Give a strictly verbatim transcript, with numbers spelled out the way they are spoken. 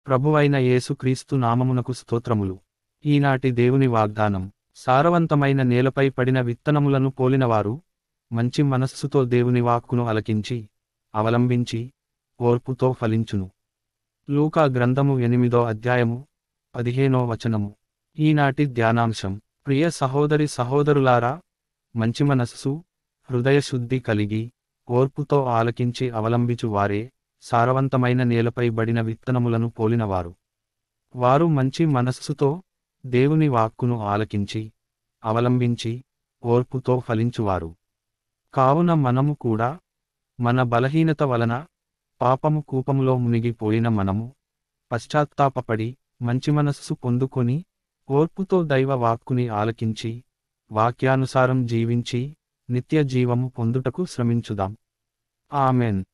ప్రభువైన యేసు క్రీస్తు నామమునకు స్తోత్రములు. ఈనాటి దేవుని వాగ్దానం, సారవంతమైన నేలపై పడిన విత్తనములను పోలినవారు, మంచి మనస్సుతో దేవుని వాక్కును అలకించి, అవలంబించి, ఓర్పుతో ఫలించును. లూకా గ్రంథము ఎనిమిదో అధ్యాయము, పదిహేనో వచనము. ఈనాటి ధ్యానాంశం, ప్రియ సహోదరి సహోదరులారా, మంచి మనస్సు, హృదయశుద్ధి కలిగి, ఓర్పుతో ఆలకించి అవలంబించు వారే, సారవంతమైన నేలపై బడిన విత్తనములను పోలినవారు. వారు మంచి మనస్సుతో, దేవుని వాక్కును ఆలకించి, అవలంబించి, ఓర్పుతో ఫలించువారు. కావున మనము కూడా, మన బలహీనత వలన, పాపము కూపములో మునిగిపోయిన మనము, పశ్చాత్తాపపడి, మంచి మనస్సు పొందుకొని, ఓర్పుతో దైవ వాక్కుని ఆలకించి, వాక్యానుసారం జీవించి, నిత్య జీవము పొందుటకు శ్రమించుదాం. ఆమెన్.